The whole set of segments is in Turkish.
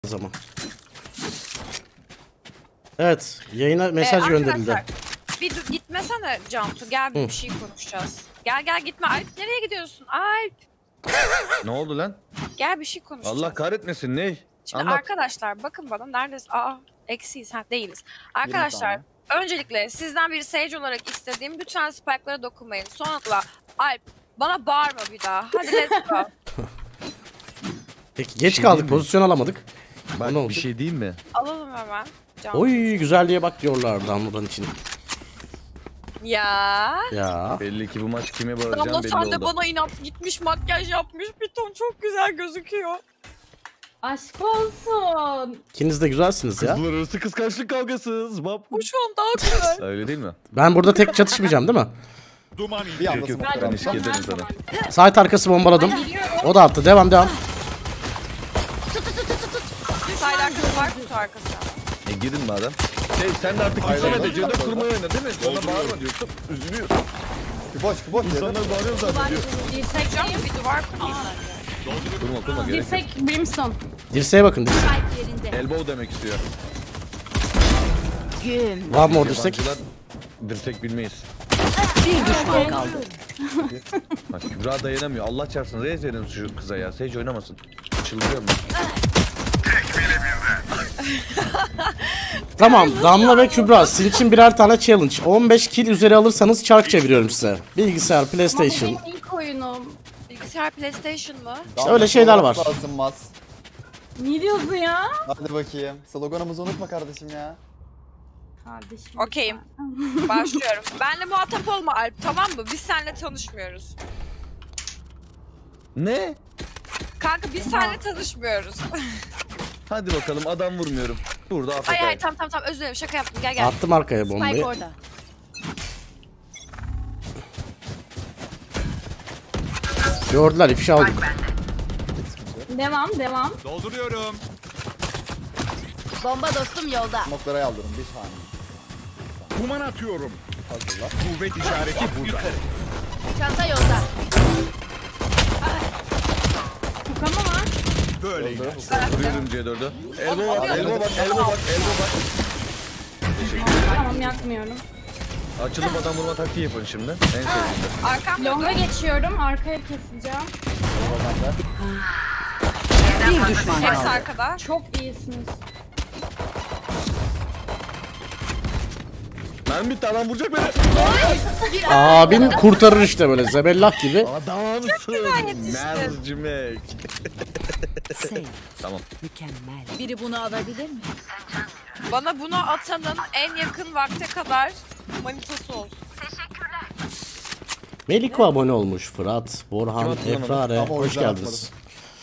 zaman. Evet, yayına mesaj gönderildi. Bir gitmesene Cantu, gel bir şey konuşacağız. Gel gitme. Alp nereye gidiyorsun? Alp. Ne oldu lan? Gel bir şey konuşacağız. Allah kahretmesin ne? Şimdi Anlat. arkadaşlar bakın bana neredesin? Eksiyiz değiliz. Arkadaşlar öncelikle sizden bir sage olarak istediğim lütfen spike'lara dokunmayın. Sonra Alp bana bağırma bir daha. Hadi let's go. Peki geç kaldık, pozisyon alamadık. Bak Ne bir şey diyeyim mi? Alalım hemen. Cantu. Oy güzelliğe bak diyorlar Damla'dan için. Ya. Ya. Belli ki bu maç kime bağıracağım Damla belli sen de oldu. bana inat gitmiş makyaj yapmış bir ton çok güzel gözüküyor. Aşk olsun. İkiniz de güzelsiniz ya. Kızlar arası kıskançlık kavgası. Zbap. Bu şu an daha güzel. Öyle değil mi? Ben burada tek çatışmayacağım değil mi? Duman Bir anda Yok yok smoke ben var. eşlik ederim sana. Site arkası bombaladım. O da attı. Devam. Side arkası var kutu arkası. Girin madem. Sen de artık gitsene de C4 kurmayı oyna değil mi? Sana bağırma diyorsun. Üzülüyor. Boş İnsanlar bağırıyor zaten diyor. Dirsek Cantu değil. bir duvar kurayım bence. Kurma gerek yok. Dirsek Brimstone. Dirseğe bakın. Elbow demek istiyor. One more dirsek. Yabancılar dirsek bilmeyiz. Bir düşman kaldı. Bak Kübra dayanamıyor. Allah çarpsın. Rez verin şu kıza ya. Sage oynamasın. Çıldırıyorum ben. Tamam, Damla ve Kübra sizin için birer tane challenge. 15 kill üzeri alırsanız çark çeviriyorum size. Bilgisayar, PlayStation. Benim ilk oyunum. Bilgisayar PlayStation mı? İşte öyle şeyler var. Lazımaz. Ne diyorsun ya? Hadi bakayım. Sloganımızı unutma kardeşim ya. Kardeşim. Okeyim. Başlıyorum. Benle muhatap olma Alp, tamam mı? Biz seninle tanışmıyoruz. Ne? Kanka biz seninle tanışmıyoruz. Hadi bakalım adam vurmuyorum. Burada afk. Hayır tamam özür dilerim, şaka yaptım, gel. Attım arkaya bombayı. orada. Gördüler, ifşa olduk. Devam. dolduruyorum. Bomba dostum yolda. Smoke'lara yaldırın bir saniye. Duman atıyorum. Hazırla. Kuvvet işareti burada. Çanta yolda. Tukama var. Böyle gider. Vuruyorum C4'ü. Elbow bak, elbow bak, elbow bak, elbow bak. Tamam yakmıyorum. Açılıp adam vurma taktiği yapın şimdi. En sevdiğimde. Arkamda Longa geçiyorum. Arkaya keseceğim. Bir düşman hepsi arkada. Çok iyisiniz. Ben bitti adam vuracak beni. Abin kurtarır işte böyle zebellah gibi. Adamsın. yetiştin. Mercimek. Tamam. Biri bunu alabilir mi? Bana bunu atanın en yakın vakte kadar manitası olsun. Meliko abone olmuş. Fırat, Borhan, Kim attı lan Efrare. onu? Ama o Hoş yüzden geldiniz.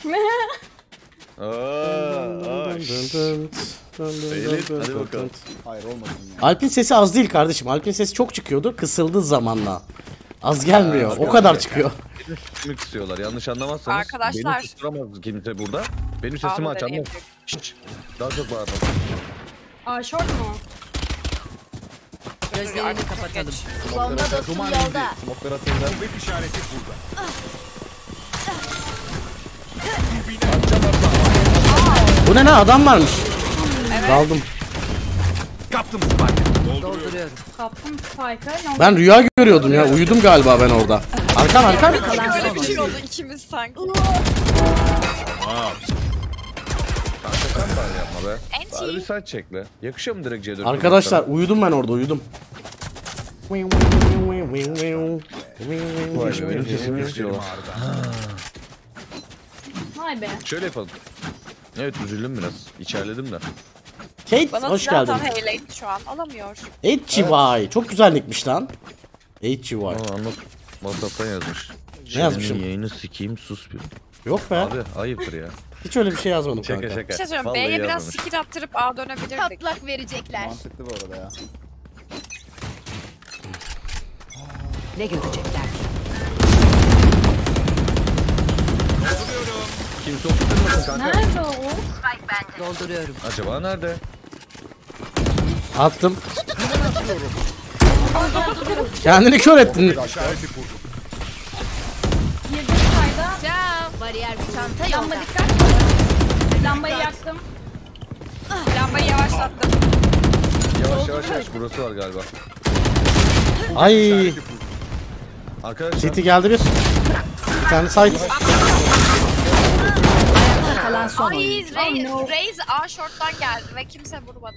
Hadi bakalım. Hayır olmasın ya. Alp'in sesi az değil kardeşim. Alp'in sesi çok çıkıyordu. Kısıldı zamanla. Az gelmiyor. O kadar çıkıyor. Kimi kısıyorlar yanlış anlamazsanız. Arkadaşlar. Beni kusturamaz kimse burada. Benim sesimi Abi aç anlam. deneyemeyecek. Şşş. Daha çok bağırma. Aa short mu? Gözlerini kapatalım. Geç. Bomba dostum Duman yolda. indi. Smoke'lara atıyorlar. Kuvvet işareti burada. Bu ne lan, adam varmış. Daldım. Kaptım spike. Dolduruyorum. Kaptım spike'ı. Longa Ben rüya görüyordum ya. Uyudum galiba ben orada. Arkan. Öyle bir şey oldu ikimiz sanki. Kanka sen bari yapma be. Enti. Bari bir saç çekle. Yakışıyor mu direkt C4? Arkadaşlar uyudum ben orada, uyudum. Vay be benim sesimi istiyorlar. Vay be. Şöyle yapalım. Evet üzüldüm biraz. İçerledim de. Kate Bana hoş silah geldin. atan Hayley şu an alamıyor. HGY. Çok güzel nickmiş lan. HGY. Aa anlat. WhatsApp'tan yazmış. Ne yazmışım? Senin yayını sikeyim sus bir. Yok be. Abi ayıptır ya. Hiç öyle bir şey yazmadım Şaka kanka. şaka. Bir şey söyleyeyim, Vallahi B'ye biraz yazmamış. skill attırıp A dönebilirdik. Patlak verecekler. Mantıklı bu arada ya. Ne görecekler? Kimse okutturmasın kanka. Nerede o? Dolduruyorum. Acaba nerede? Attım. Kendini kör ettin. İşareti kurdum. Girdim sayda. Ciao. Bariyer çanta Lamba yolda. dikkat. Lambayı yaktım. Yavaşlattım. Yavaş yavaş yavaş burası var galiba. Ay. Arkadaşlar City geldi bir. Bir tane site. Kalan son Ay oyuncu. Raze A short'tan geldi ve kimse vurmadı.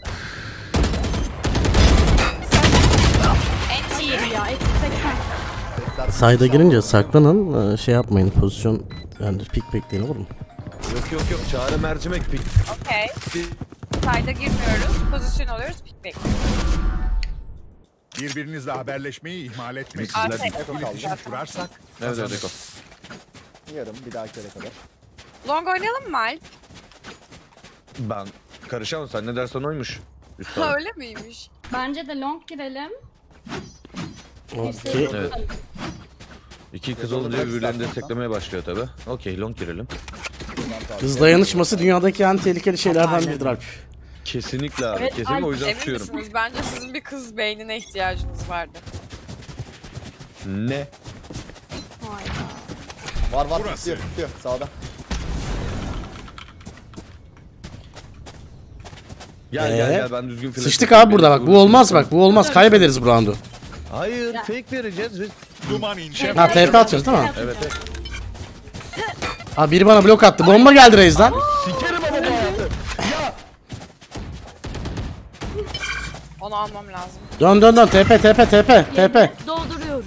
NT. Ya eksi 80. Sayda girince saklanın, şey yapmayın, pozisyon yani pik bekleyin, olur mu? yok çare mercimek pik. Okey. Sayda girmiyoruz. Pozisyon alıyoruz. Pick back. Birbirinizle haberleşmeyi ihmal etmeyin. Bizler İletişim kurarsak Evet Deko. Yarım bir dahaki yere kadar. Long oynayalım mı Alp? Ben karışamam, sen ne dersen oymuş. Üstad. Öyle miymiş? Bence de long girelim. Okey. Evet. İki kız olunca birbirlerini desteklemeye başlıyor tabi. Okey, long girelim. Kız dayanışması dünyadaki en tehlikeli şeylerden biridir Alp. Kesinlikle abi, Evet, kesinlikle ay, o yüzden Emin tutuyorum. misiniz? Bence sizin bir kız beynine ihtiyacınız vardı. Ne? Hayda. Var Burası. tutuyor sağda. Gel ben düzgün flash Sıçtık atayım. abi burada bak, bu olmaz bak, bu olmaz, kaybederiz bu roundu. Hayır, fake vereceğiz biz. duman ince. Ha, TP atacağız değil mi? Evet. Ha, biri bana blok attı, bomba geldi Reis'den. Sikerim ama bu hayatı. Onu almam lazım. Dön TP. Dolduruyorum.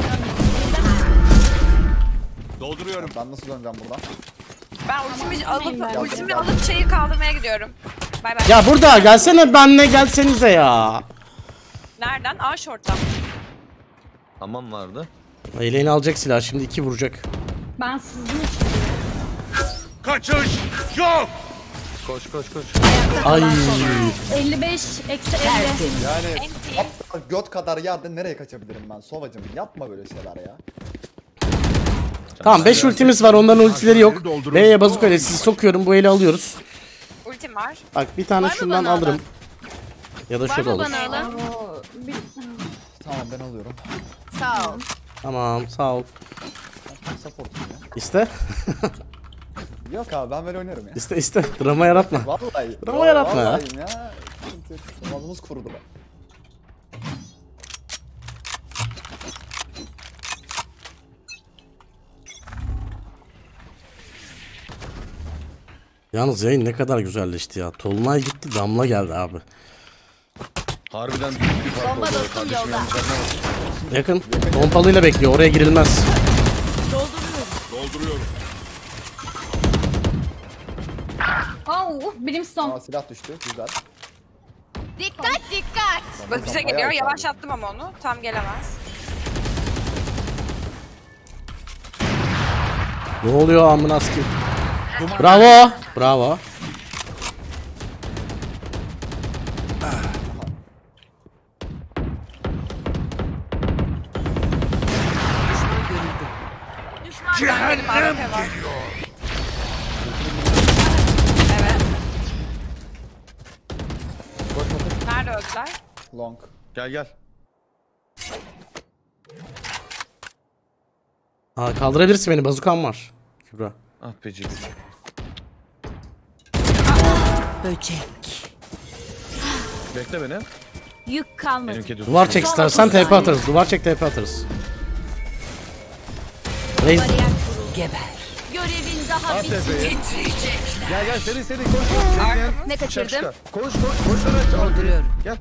Dolduruyorum. Ben nasıl döneceğim buradan? Ben ultimi ben. alıp şeyi kaldırmaya gidiyorum. Bay bay. Ya burada gelsene, benle gelsenize ya. Nereden? A short'tan. Aman vardı. Eleğini alacak silah şimdi, 2 vuracak. Ben sızdım için. Kaçış yok. Koş. Ay. 55 eksi 50. Yani NT. aptal göt kadar yerde nereye kaçabilirim ben? Sovacım yapma böyle şeyler ya. Tamam, 5 ultimiz var, onların ultileri yok. B'ye bazuka ile sizi sokuyorum, bu eli alıyoruz. Ultim var. Bak bir tane Var mı şundan bana alırım. Ya da Var şurada mı olur. bana alan? Oo, bir... Tamam ben alıyorum. Sağ ol. Tamam, sağ ol. Ben supportum ya. İste. Yok abi ben böyle oynarım ya. İste. Drama yaratma. Vallahi. Bravo yaratma ya. Vallahi ya. Namazımız kurudu be. Yalnız yayın ne kadar güzelleşti ya. Tolunay gitti, Damla geldi abi. Harbiden büyük bir fark oldu. Kardeşim yanlış anlamasın. Yakın. Pompalıyla bekliyor, oraya girilmez. Dolduruyorum. Au, Brimstone. Aa silah düştü. Güzel. Dikkat dikkat. Bak bize Bayağı geliyor. yukarıda. Yavaşlattım ama onu. Tam gelemez. Ne oluyor amına sikeyim? Bravo. Benim AWP var. Evet. Nerede öldüler? Long. Gel. Aa, kaldırabilirsin beni, bazukam var. Kübra. Ah be cibi. Böcek. Bekle beni. Yük kalmadı. Benimki düz. Duvar çek istersen, TP atarız. Duvar çek, TP atarız. Reis. Geber. Görevin daha At tepeye. Gel seni koş. Ne Dışarı kaçırdım? çıkar. Koş sana. Dolduruyorum. Gel.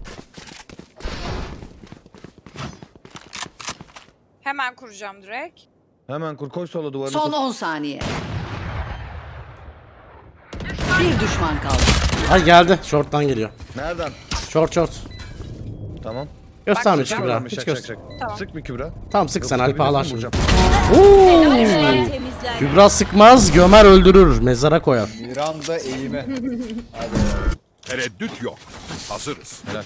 Hemen kuracağım direkt. Hemen koy sola duvarını. Son 10 saniye. Bir düşman kaldı. Ay geldi, short'tan geliyor. Nereden? Short. Tamam. Gösterme Bak, hiç Kübra. Tamam, Hiç şak. göster. Tamam. Sık bir Kübra. Tamam, sık sen, Yoksa Alp ağlar birisini şimdi. vuracağım. Temizler. Kübra sıkmaz, gömer öldürür, mezara koyar. Miranda eğimi. Tereddüt yok. Hazırız. Helal.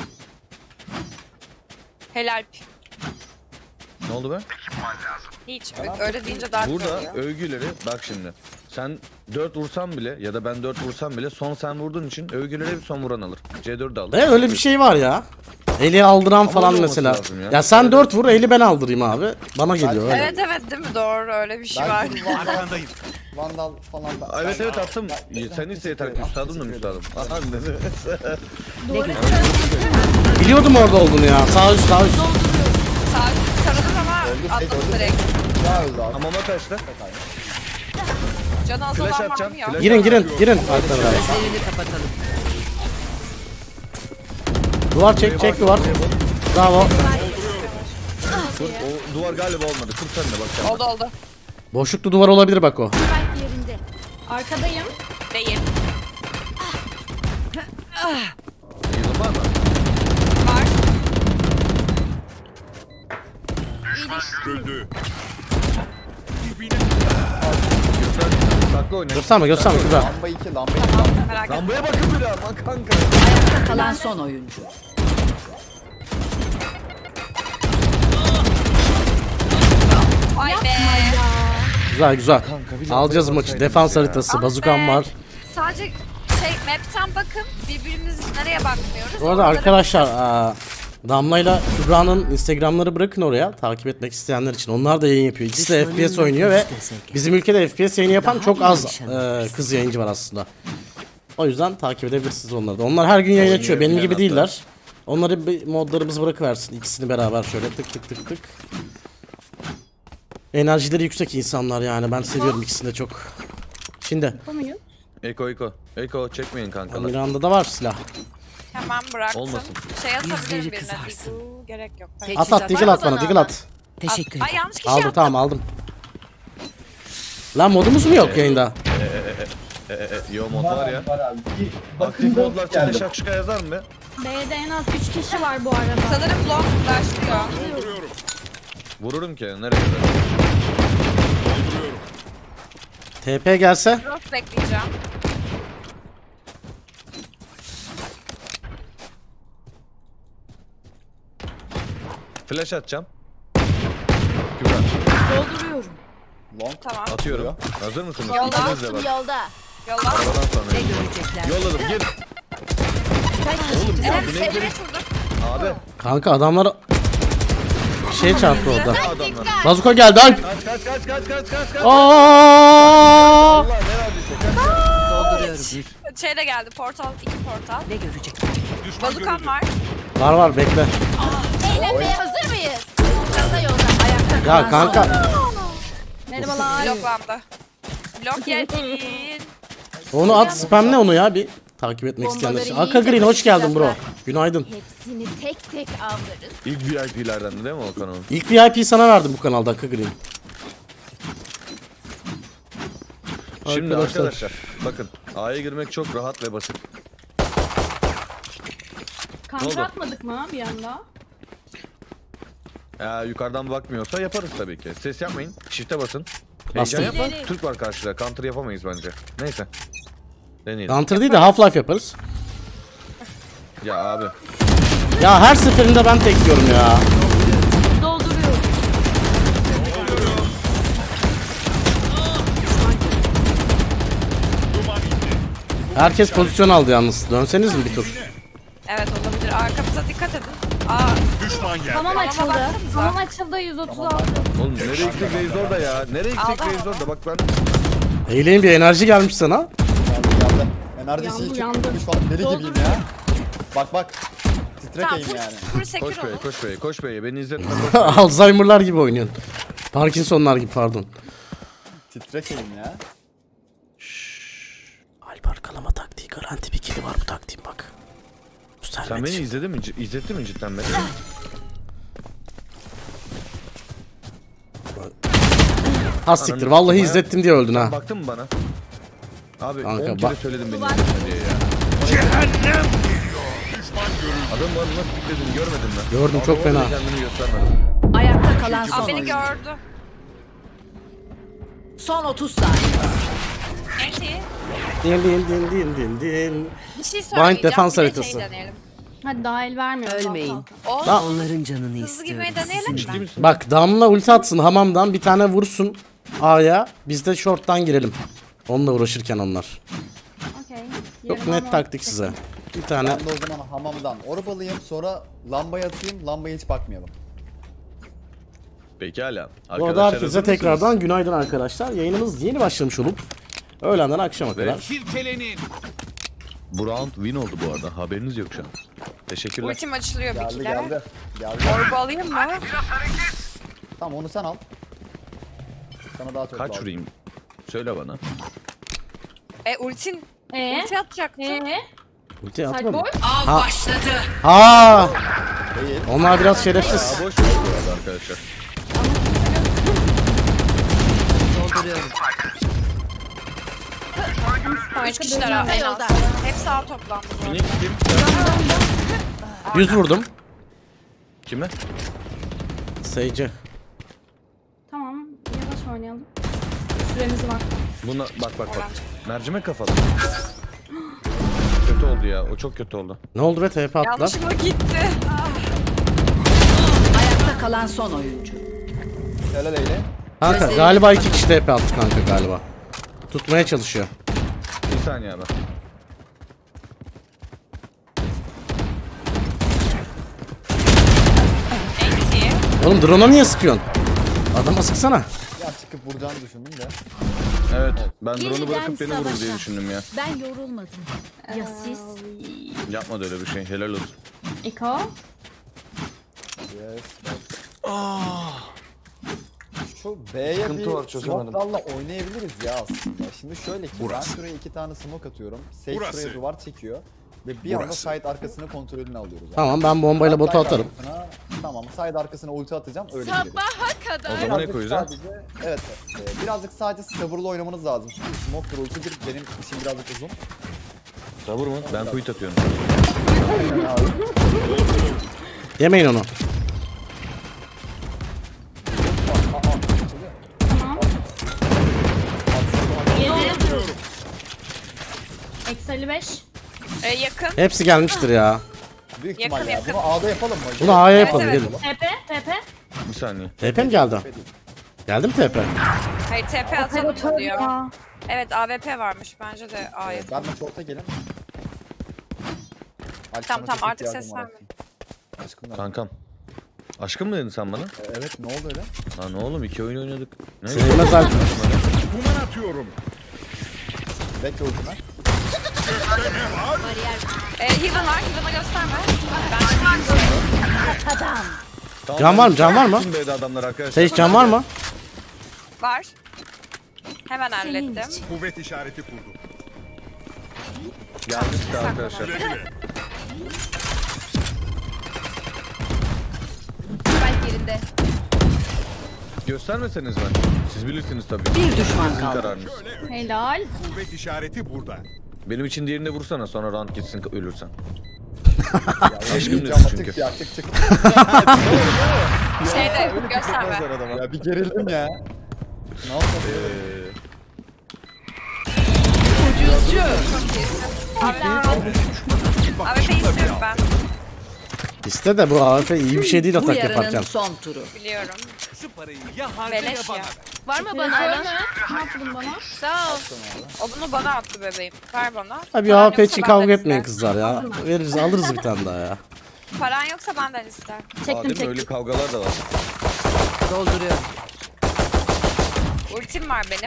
Helal. Ne oldu be? Hiç. Öyle deyince daha güzel Burada oluyor. övgüleri bak şimdi. Sen 4 vursan bile ya da ben 4 vursam bile son sen vurduğun için övgüleri hep son vuran alır. C4 de alır. Öyle bir şey var ya. Eli aldıran falan olması mesela. lazım Ya. ya. sen 4 vur, eli ben aldırayım abi. Bana geliyor öyle. Evet evet değil mi? Doğru öyle bir şey var. Belki Vandal, Arkandayım. Vandal falan da. Evet evet attım. Sen ise yeter. Üstadım da üstadım. Aha dedi. Duvarı Biliyordum orada olduğunu ya. Sağ üst sağ üst. Sağ üst sarılır ama atladı direkt. Ya öldü abi. Hamama kaçtı. Canı az Flash olan var atacağım. mı yok? Flash Girin girin girin. Arkadaşlar. Gözlerini kapatalım. Duvar çek duvar. Bravo. O duvar galiba olmadı. Kır sen de bakacağım. Oldu oldu. Boşluklu duvar olabilir bak o. arkadayım. Değil. Yılın var mı? Var. Öldü. Saklı oyna. Gösterme Kübra. Lamba 2 lamba 2. Merak etme. Lambaya bakın bir daha. Aman kanka. Ayakta kalan son oyuncu. Ay be. Güzel. bir Alacağız lambaya maçı. baksaydınız Defans ya. haritası. Ah Bazukam be. var. Sadece map'ten bakın birbirimiz nereye bakmıyoruz. Bu arada oraları- arkadaşlar Damla'yla Kübra'nın Instagram'ları bırakın oraya. Takip etmek isteyenler için. Onlar da yayın yapıyor. İkisi de FPS oynuyor ve bizim ülkede FPS yayını yapan çok az kız yayıncı var aslında. O yüzden takip edebilirsiniz onları da. Onlar her gün yayın açıyor. Benim gibi değiller. Onları bir modlarımız bırakıversin. İkisini beraber şöyle tık tık tık tık. Enerjileri yüksek insanlar yani. Ben seviyorum ikisini de çok. Şimdi Yapamıyor. Eko çekmeyin kankalar. Miranda'da var silah. Hemen bıraktım. Olmasın. Şey atabilirim Yüzleri birine. kızarsın. Digu, gerek yok. Tek- At at digil at bana digil at. Teşekkür Ay ederim. yanlış kişi Aldım attım. tamam aldım. Lan modumuz mu yok yayında? Yo mod var ya. Var abi. Aktif modlar geldi. çete şakşuka yazar mı be? B'de en az 3 kişi var bu arada. Sanırım long başlıyor. Dolduruyorum. Vururum ki nereye kadar? Dolduruyorum. TP gelse. Cross bekleyeceğim. Flash atacağım. Kübra Dolduruyorum. Long. Tamam. atıyorum. Hazır mısınız? Yolda. İkiniz de bak. Yolda. Yolla. Arabadan sonra. Ne görecekler? Yolladım gir. Oğlum ya Evet, bu ne sevgili gerek? şurada. Abi. Kanka adamlar şey çarptı orada. Adamlar. Bazuka geldi Alp. Kaç. Aa! Allah ne verdiyse kaç. Dolduruyorum. Şey de geldi. Portal. 2 portal. Ne görecekler? Düşman Bazukan görüldü. var. Var bekle. Eğlenmeye hazır mıyız? Çanta yolda. Ayakta Ya kalan son kanka Merhabalar. Bloklandı. Blok yedin. onu at spamle onu ya bir takip etmek isteyenler için. Aka Green hoş geldin bro. Günaydın. Hepsini tek tek avlarız. İlk VIP'lerden değil mi o kanalın? İlk VIP sana verdim bu kanalda Aka Green. Şimdi Arkadaşlar. arkadaşlar bakın A'ya girmek çok rahat ve basit. Ne oldu? Kanka atmadık mı bir anda? Eğer yukarıdan bakmıyorsa yaparız tabii ki. Ses yapmayın. Shift'e basın. Bastım. Heyecan yapın. Türk var karşıda. Counter yapamayız bence. Neyse. Deneyelim. Counter değil de Half-Life yaparız. Ya abi. Ya her seferinde ben tekliyorum ya. dolduruyorum. Duman indi. Herkes pozisyon aldı yalnız. Dönseniz mi bir tur? Evet olabilir. Arkamıza dikkat edin. Aa, Düşman geldi. Tamam açıldı. baksanıza. Tamam açıldı 136. Oğlum nereye gittik Reis orada ya? Nereye gittik Aldı Reis ama. orada? Bak ben Eğleyin bir enerji gelmiş sana. Geldi. Enerjisi Yandı, hiç yandı. çıkmış falan. Deli gibiyim ya. Bak. Titrek tamam. eğim yani. Full secure koş beye olun. koş beye koş beye. Beni izletme koş. Alzheimer'lar gibi oynuyorsun. Parkinson'lar gibi pardon. Titrek eğim ya. Alp arkalama taktiği garanti bir kili var bu taktiğin bak. Sen beni izledin mi? İzlettin mi cidden beni? Ha siktir vallahi izlettim diye öldün ha. Baktın mı bana? Abi Kanka, 10 kere bak. söyledim beni izletme diye ya. Cehennem geliyor. Düşman görüldü. Adam bana nasıl pikledin görmedin mi? Gördüm, Abi çok orada fena. Kendini göstermedim. Ayakta kalan son Aa, beni oyuncu. gördü. Son 30 saniye. Enti. Din. Bir şey söyleyeceğim. defans Bir de haritası. Şey deneyelim. Hadi dahil vermiyoruz. Ölmeyin. O Lan Onların canını hızlı istiyorum. girmeyi deneyelim mi? bak Damla ulti atsın hamamdan bir tane vursun A'ya. Biz de short'tan girelim. Onunla uğraşırken onlar. Okey. Çok net taktik size. Bir tane. Ben de o zaman hamamdan orb alayım, sonra lambayı atayım, lambaya hiç bakmayalım. Pekala. Bu arada hazır herkese mısınız? tekrardan günaydın arkadaşlar. Yayınımız yeni başlamış olup öğlenden akşama kadar. Silkelenin. Bu round win oldu bu arada. Haberiniz yok şu an. Teşekkürler. Ultim açılıyor bir Geldi kere. geldi. Geldi. Orbu alayım mı? Tamam onu sen al. Sana daha çok Kaç lazım. vurayım? Söyle bana. Ulti Ee? atacaktım. Ulti Side atmadım. boy. Ha, Değil. onlar biraz şerefsiz. Aa boş ver bu arada arkadaşlar. Üç kişiler en az. Yolda. Hepsi ağır toplandı. bu arada. Phoenix kim? 100 vurdum. Kime? Sage'e. Tamam. Yavaş oynayalım. Süremiz var. Buna bak. Mercimek kafalı. Kötü oldu ya. O çok kötü oldu. Ne oldu be, TP attılar. Yanlışlıkla gitti. Ayakta kalan son oyuncu. Helal eyle. Kanka galiba 2 kişi TP attı kanka galiba. Tutmaya çalışıyor. Bir saniye abi. Eksi. Oğlum drone'a niye sıkıyorsun? Adama sıksana. Ya çıkıp vuracağını düşündüm de. Evet. Ben drone'u Yeniden bırakıp beni vurur diye savaşa. düşündüm ya. Ben yorulmadım. Ya siz? Yapmadı öyle bir şey. Helal olsun. Eko. Yes. Şu B'ye Sıkıntı var, bir çözemedim. smoke'larla oynayabiliriz ya aslında. Şimdi şöyle ki Burası. ben şuraya 2 tane smoke atıyorum. Sage Burası. şuraya duvar çekiyor. Ve bir anda Burası. side arkasını kontrolünü alıyoruz. Yani. Tamam, ben bombayla botu Side atarım. arkasına- Tamam side arkasına ulti atacağım öyle gidelim. O zaman ne Birazcık koyacağız? sadece- Evet. Birazcık sadece sabırlı oynamanız lazım. Çünkü smoke ultidir benim işim birazcık uzun. Sabır mı? Ben quit atıyorum. Aynen abi. Yemeyin onu. Tamam. 7. Eksi 55. Yakın. Hepsi gelmiştir ya. Büyük Yakın, ihtimal ya. yakın. Bunu A'da yapalım mı? Bunu A'ya Evet, yapalım, evet. gelin. TP. Bir saniye. TP mi geldi? Geldi mi TP? Hayır TP atalım Operatör diyor. ya. Evet AWP varmış bence de A'ya. Ben de short'a gelin. Tamam artık ses verme. Aşkım nerede? Kankam. Aşkım mı dedin sen bana? Evet ne oldu öyle? Ha ne oğlum 2 oyun oynadık. Ne? Sevmez Alp. Duman atıyorum. Bekle ultime. Heaven var. Heaven'a gösterme. Tamam, Can var mı? Can var mı? Bütün B'de adamlar arkadaşlar. Sage can var mı? Var. Hemen hallettim. Kuvvet işareti kurdum. Geldi işte arkadaşlar. Güle güle. Spike yerinde. Göstermeseniz ben. Siz bilirsiniz tabii. Bir düşman Sizin kaldı. kararınız. Helal. Kuvvet işareti burada. Benim için diğerine vursana sonra round gitsin ölürsen. Ya, Aşkım yiyeceğim, diyorsun tık çünkü. Ya tık tık. Şeyde gösterme. Ya bir gerildim ya. Ne yapalım? AWP istiyorum ben. İste de bu AWP iyi bir şey değil Bu atak yarının yaparken. son turu. Biliyorum. Şu parayı ya harca ya Beleş bana ya. ver. Var mı Bana bana? ne yaptın bana? Sağ ol. O bunu bana attı bebeğim. Ver bana. Abi Paran AWP için yoksa kavga benden etmeyin iste. kızlar ya. Veririz, alırız bir tane daha ya. Paran yoksa benden ister. şey Aa, değil mi? Çektim. Öyle kavgalar da var. Dolduruyorum. Ultim var benim.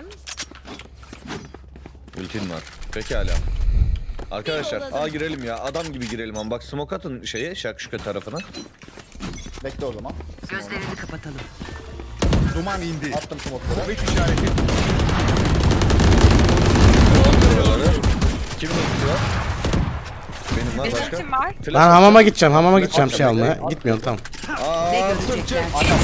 Ultin var. Pekala. Arkadaşlar A girelim ya. Adam gibi girelim ama bak smoke atın şeye şakşuka tarafına. Bekle o zaman. Gözlerini kapatalım. Duman indi. Attım smoke'ları. Kuvvet işareti. Buraları. Kim tutuyor? Benim var Benim başka. ultim var. Flash Ben hamama gideceğim şey Atacağım, almaya. bekle. Gitmiyorum tamam. Aa, Ne görecekler?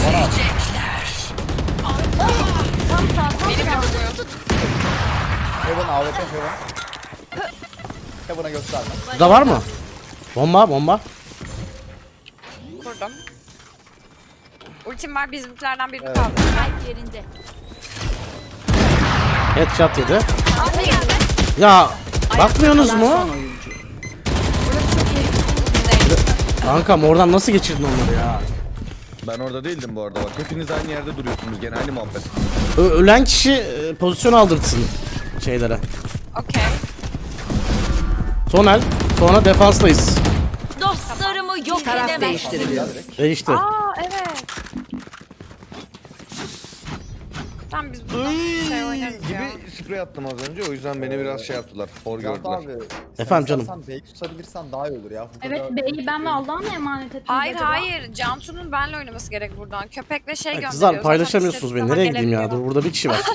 Benim yok. Heaven AWP Heaven. Heaven'a gösterme. Burada var mı? Bomba. Kurdum. Ultim var. Bizimkilerden birini Evet. kaldı. Spike yerinde. Headshot yedi. Altı geldi. Ya bakmıyorsunuz Kalan mu? son oyuncu. Kankam oradan nasıl geçirdin onları ya? Ben orada değildim bu arada bak. Hepiniz aynı yerde duruyorsunuz gene aynı muhabbet. Ölen kişi pozisyon aldırtsın şeylere. Okey. Son el. Sonra defanstayız. Dostlarımı yok Taraf edemez. değiştiriliyor. Değişti. Aa evet. Tamam biz buradan şey oynarız ya. Gibi sprey attım az önce, o yüzden beni biraz şey yaptılar. Hor Can gördüler. abi. Efendim canım. Sen B'yi tutabilirsen daha iyi olur ya. Bu Evet kadar- B'yi ben ve Allah'a mı emanet ettiniz Hayır acaba? hayır. Cantu'nun benle oynaması gerek buradan. Köpekle şey gönderiyor. Kızlar Zaten paylaşamıyorsunuz istediği beni. zaman Nereye gideyim ya? gelebiliyor. Dur burada bir kişi var.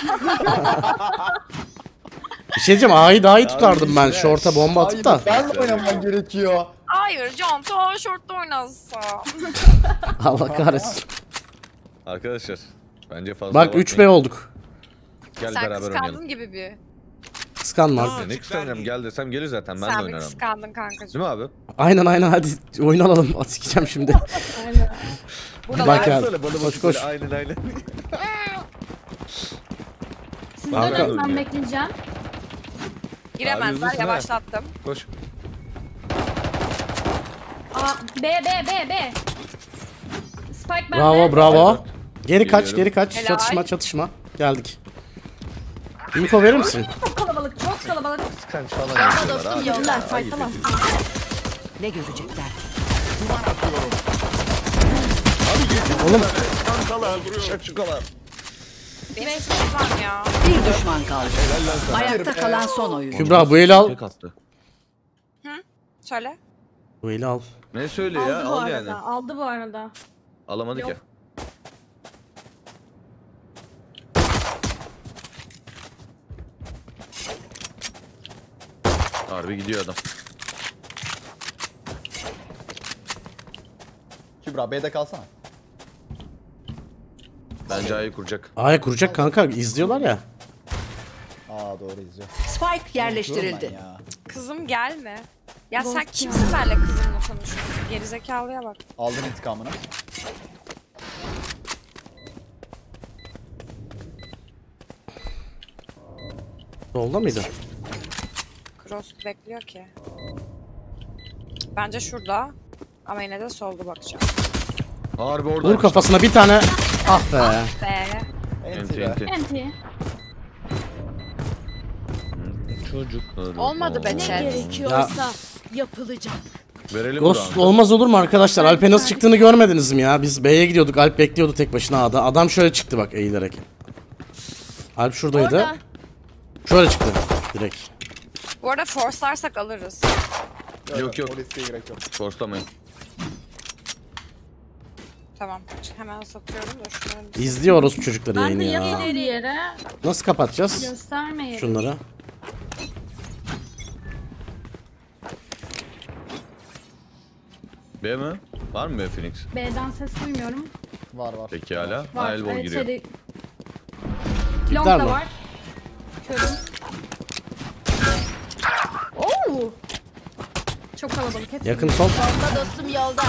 Bir şey diyeceğim. A'yı daha iyi tutardım ben. işte. Short'a bomba atıp da. Ben de oynaman gerekiyor. Hayır Cantu o şortta oynasın. Allah kahretsin. Arkadaşlar bence fazla Bak bakmayın. 3B olduk. Gel Sen beraber oynayalım. kıskandın gibi bir. Kıskanma. Ya ne kıskanacağım, gel desem gelir zaten, ben de Sen bir oynarım. kıskandın Değil kankacığım. mi abi? Aynen hadi oyun alalım. Sikeceğim şimdi. Aynen. Bak ya. Söyle, bana Koş bakıp koş. böyle, aynen. Siz Kanka. dönün ben bekleyeceğim. Giremezler Abi, hızlısın yavaşlattım. Koş. Aa, B. Spike bende. Bravo bravo. Geri kaç Geliyorum. geri kaç. Helal. Çatışma. Geldik. Info verir misin? Çok kalabalık, çok kalabalık. Kıskanç falan Ama yapıyorlar dostum abi. yollar. Ayıp Tamam. ediyorsun. Ne görecekler? Duman atıyorum. Oğlum Kankalar. Şakşukalar. Benim sıkıntım ya. Bir düşman kaldı. Ayakta kalan son oyuncu. Kübra bu eli al. Tek attı. Söyle. Bu eli al. Ne söyle Aldı ya, bu al arada, yani. aldı bu arada. Alamadık Yok. ya. Harbi gidiyor adam. Kübra B'de kalsana. Bence A'yı kuracak. A'ya kuracak kanka. İzliyorlar ya. Aa doğru izliyor. Spike yerleştirildi. Unutuyorum ben ya. Kızım gelme. Ya sen Ghost kimsin benimle kızımla konuşuyorsun? Gerizekalıya bak. Aldın intikamını. Solda mıydı? Cross bekliyor ki. Bence şurada. Ama yine de solda bakacağım. Harbi orada. Vur kafasına bir tane. Ah be. Be. Enti Enti be. enti. Enti. Çocuklar. Olmadı be Ne chat. gerekiyorsa yapılacak. Verelim Ghost Burak'ı. olmaz olur mu arkadaşlar? Alp'e nasıl çıktığını görmediniz mi ya? Biz B'ye gidiyorduk. Alp bekliyordu tek başına A'da. Adam şöyle çıktı bak eğilerek. Alp şuradaydı. Orada. Şöyle çıktı direkt. Bu arada force'larsak alırız. Yok, yok. O riske gerek yok. Forslamayın. Tamam. Hemen satıyorum da şunları. İzliyoruz bu çocukları Ben yayını de ya. yakın- Bir yere Nasıl kapatacağız göstermeyelim. şunları? B mi? Var mı B Phoenix? B'den ses duymuyorum. Var var. Peki hala. Var. Ha, elbow giriyor. Long Tipler da mi? var. Körüm. Oo! Çok kalabalık. Hepsi Yakın son. Yolda dostum yolda.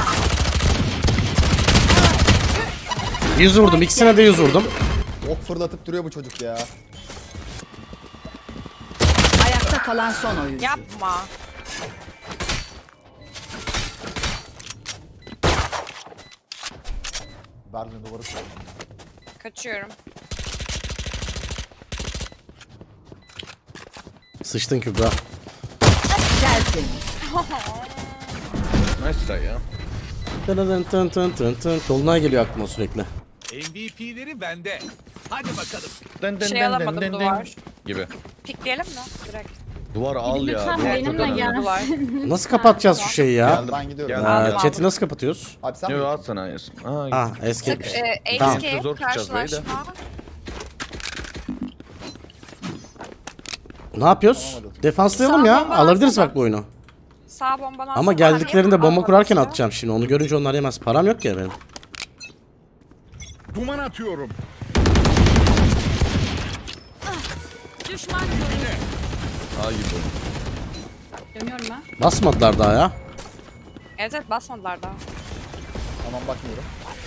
100 vurdum. İkisine de 100 vurdum. Ok fırlatıp duruyor bu çocuk ya. Ayakta kalan son oyuncu. Yapma. Berlin duvarı koydum. Kaçıyorum. Sıçtın Kübra. Tertemiz. Nice try ya. Tın tın tın tın tın. Dolunay geliyor aklıma sürekli. MVP'leri bende. Hadi bakalım. Den, den, Şey den, den, alamadım, den, den. duvar. Gibi. Pikleyelim mi? Direkt. Duvar al ya. Lütfen duvar benimle çok önemli. gel. Duvar. Nasıl kapatacağız şu şeyi ya? Geldi, ben gidiyorum. Geldi. Chat'i nasıl kapatıyoruz? Abi sen Yok mi? at sana Yasin. Aa, Ah escape. Tamam. Escape, Zor tutacağız burayı da. karşılaşma. Ne yapıyoruz? Defanslayalım Sağ ya. bomba Alabiliriz atsana. bak bu oyunu. Sağ bombadan Ama geldiklerinde bomba kurarken atacağım şimdi. Onu görünce onlar yemez. Param yok ya benim. Duman atıyorum. Düşman görüldü. A gibi. Dönüyorum ben. Basmadılar daha ya. Evet evet basmadılar daha. Tamam bakmıyorum.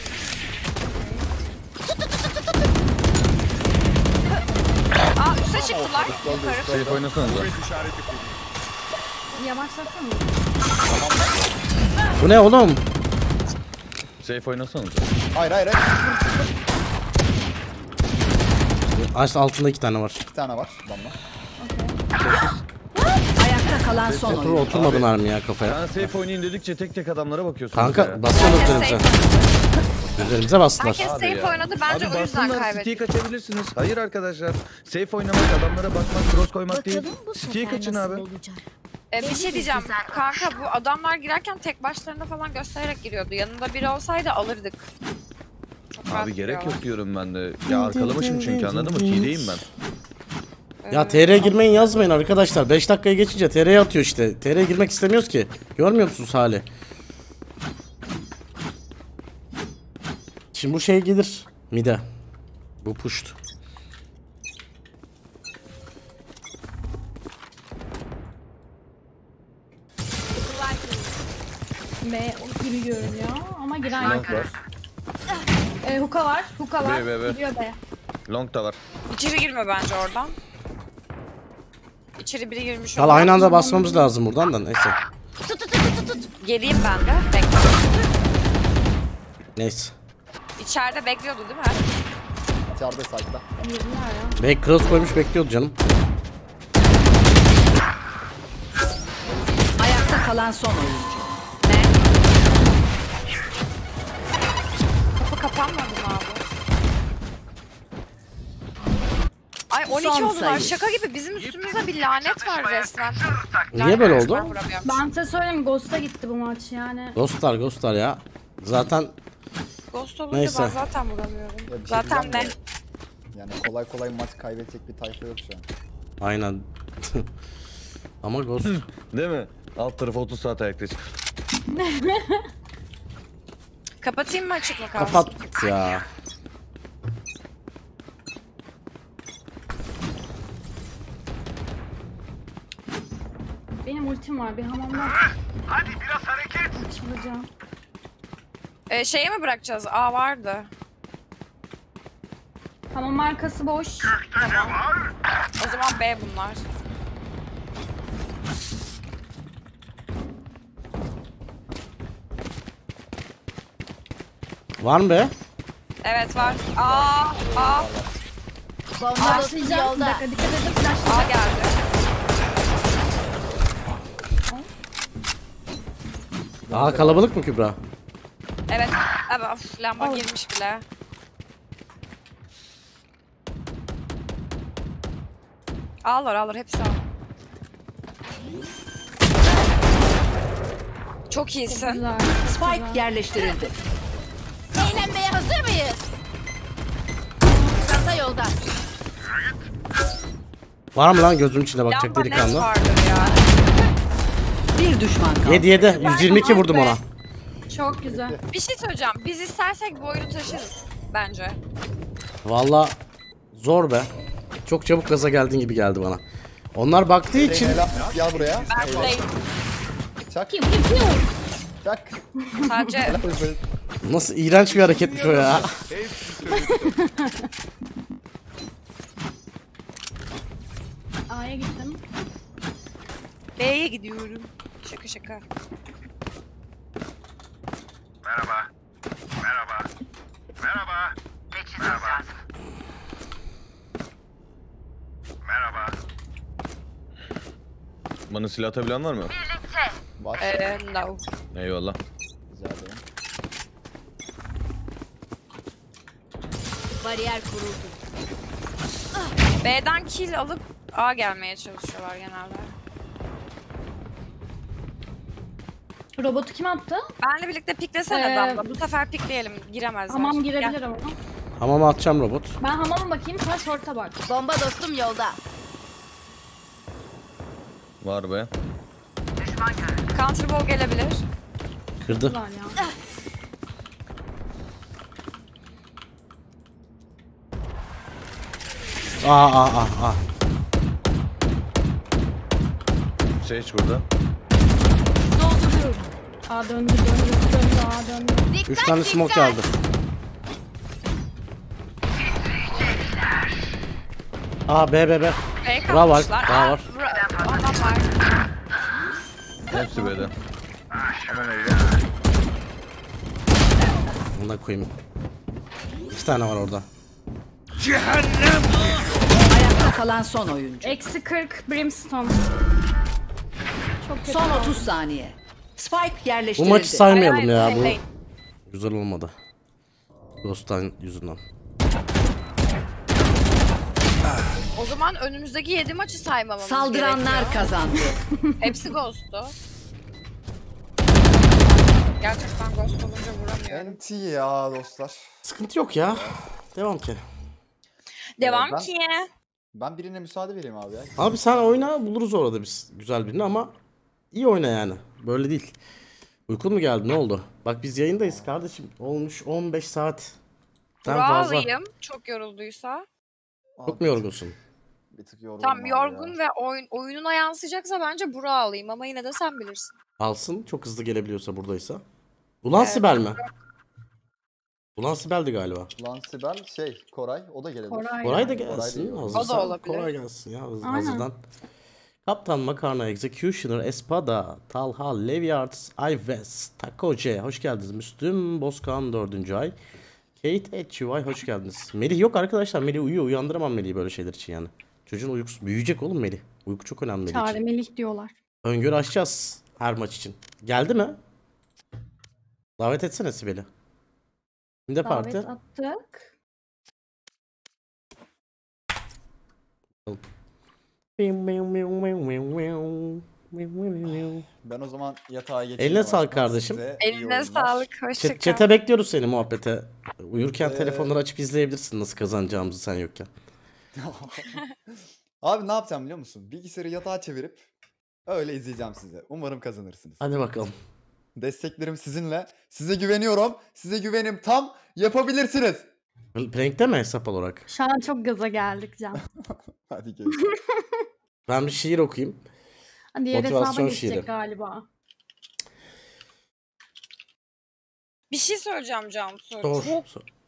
Aa üste çıktılar. Yukarı. Safe oynasanıza. Kuvvet işareti kurdum. Yavaşlatsana. Bu ne oğlum? Safe oynasanıza. Hayır hayır hayır. Aç altında 2 tane var. Bir tane var. Damla. Ayakta kalan son oyuncu. Oturmadı Abi, mermi ya kafaya. Sen safe oynayın dedikçe tek tek adamlara bakıyorsun. Kanka basıyorlar üzerimize. Üzerimize bastılar. Herkes safe oynadı bence o yüzden City'yi kaybettik. kaçabilirsiniz. Hayır arkadaşlar. Safe oynamak, adamlara bakmak, cross koymak değil. Bakalım bu City'yi sefer kaçın nasıl abi. olacak? Bir şey diyeceğim. Kanka bu adamlar girerken tek başlarına falan göstererek giriyordu. Yanında biri olsaydı alırdık. Çok rahat Abi gerek giriyorlar. yok diyorum ben de. Ya arkalamışım çünkü, anladın mı? T'deyim ben. Ya TR'ye girmeyin yazmayın arkadaşlar. 5 dakikaya geçince TR'ye atıyor işte. TR'ye girmek istemiyoruz ki. Görmüyor musunuz hali? Şimdi bu şey gelir. Mide. Bu pushed. B gibi görünüyor ama giren yok. Long var. Hookah var. Hookah var. B. Gidiyor B. Long da var. İçeri girme bence oradan. İçeri biri girmiş Valla aynı anda basmamız lazım buradan da neyse. Geleyim ben de. Bekle. Neyse. İçeride bekliyordu değil mi? İçeride site'da. Girdiler ya. Back cross koymuş bekliyordu canım. Ayakta kalan son oyuncu. Ne? Kapı kapanmadı mı abi? Ay 12 Son oldular. sayı. Şaka gibi bizim üstümüzde bir lanet var resmen. Niye böyle oldu? Ben vuramıyorum. Ben size söyleyeyim Ghost'a gitti bu maç yani. Ghostlar ya. Zaten Ghost olunca Neyse. ben zaten vuramıyorum. Ya bir şey Zaten ne? diyeceğim de, yani kolay kolay maç kaybedecek bir tayfa yok şu an. aynen. Ama Ghost. Değil mi? Alt tarafı 30 saat ayaktayız. Kapatayım mı açık mı kalsın? Kapat ya. Benim ultim var bir hamamda Hadi biraz hareket. açılacağım. Şeye mi bırakacağız? A vardı. Hamam arkası boş. O zaman B bunlar. Var mı be? Evet var. A Bomba dostum Başlayacağım. Bir yolda. dakika dikkat edin flash. A geldi. Aa kalabalık mı Kübra? Evet. Evet. Of, lamba girmiş bile. Alır hepsi al. Çok iyisin. Güzel. Spike yerleştirildi. Eğlenmeye hazır mıyız? Çanta yolda. Var mı lan gözüm içine bakacak Lamba net delikanlı? vardır ya. Bir düşman kaldı. 7 122 vurdum ona. Çok güzel. Bir şey söyleyeceğim. Biz istersek bu oyunu taşırız. Bence. Valla zor be. Çok çabuk gaza geldin gibi geldi bana. Onlar baktığı için Helal. Gel buraya. Ben play. Çak. Kim kim? Çak. Sadece Helal. nasıl iğrenç bir hareketmiş o ya. Hepsi söyledi. A'ya gittim. B'ye gidiyorum. Şaka şaka. Merhaba. Merhaba. Merhaba. Merhaba. Merhaba. Bana silah atabilen var mı? Var. No. Eyvallah. Rica ederim. Bariyer kuruldu. B'den kill alıp A gelmeye çalışıyorlar genelde. Robotu kim attı? Benle birlikte piklesene Ee, Damla. Bu sefer pikleyelim. Giremezler. Hamam girebilir Gel. ama. Hamama atacağım robot. Ben hamama bakayım sen short'a bak. Bomba dostum yolda. Var be. Counter ball gelebilir. Kırdı. Güzel ya. Aa. Sage burada. Dolduruyorum. A döndü A döndü. 3 tane smoke geldi. Aa B. B Bravo, kalmışlar. bravo. Adam var. Hepsi B'de. Onu da koyayım. 2 tane var orada. Ayakta kalan son oyuncu. Eksi 40 Brimstone. Çok kötü. Son 30 saniye. Spike Bu yerleştirildi. maçı saymayalım Hayır, ya. hayır, Bu hayır. güzel olmadı. Ghost'tan yüzünden. O zaman önümüzdeki 7 maçı saymamamız Saldıranlar gerekiyor. kazandı. Hepsi Ghost'tu. Gerçekten Ghost olunca vuramıyorum. NT ya dostlar. Sıkıntı yok ya. Devam ki. Devam ben- ki. Ben birine müsaade vereyim abi ya. Abi sen oyna, buluruz orada biz güzel birini ama iyi oyna yani. Böyle değil. Uykun mu geldi, ne oldu? Bak biz yayındayız kardeşim. Olmuş 15 saat. Sen Burak'ı fazla. alayım çok yorulduysa. Çok mu yorgunsun? Bir tık yorgunum Tam abi yorgun ya. ve oyununa yansıyacaksa bence Burak'ı alayım ama yine de sen bilirsin. Alsın, çok hızlı gelebiliyorsa buradaysa. Ulan Sibel mi? Ulan Sibel'di galiba. Lan Sibel Koray o da gelebilir. Koray da Koray gelsin. değil. Hazırsan O da olabilir. Koray gelsin ya Aynen. hazırdan. Kaptan Makarna, Executioner, Espada, Talha, Leviards, Ives, Takoce, hoş geldiniz. Müslüm Bozkan 4. ay. Kate HUI, hoş geldiniz. Melih yok arkadaşlar. Melih uyuyor. Uyandıramam Melih'i böyle şeyler için yani. Çocuğun uykusu büyüyecek oğlum Melih. Uyku çok önemli Melih Çare için. Melih diyorlar. Öngörü açacağız her maç için. Geldi mi? Davet etsene Sibel'i. Kimde Davet parti? attık. Ben o zaman yatağa geçeyim. Eline sağlık yavaştan. kardeşim. Size iyi Eline oyunlar. sağlık. Hoşçakal. Chat'e bekliyoruz seni muhabbete. Uyurken Ee, telefonları açıp izleyebilirsin nasıl kazanacağımızı sen yokken. Abi ne yapacağım biliyor musun? Bilgisayarı yatağa çevirip öyle izleyeceğim sizi. Umarım kazanırsınız. Hadi bakalım. Desteklerim sizinle. Size güveniyorum. Size güvenim tam. Yapabilirsiniz. Prank'te mi hesap olarak? Şu an çok gaza geldik Can. Hadi görüşürüz. Ben bir şiir okuyayım. Diğer hesaba Motivasyon geçecek şiiri. galiba. Bir şey söyleyeceğim Cansu. Sor. Çok Sor.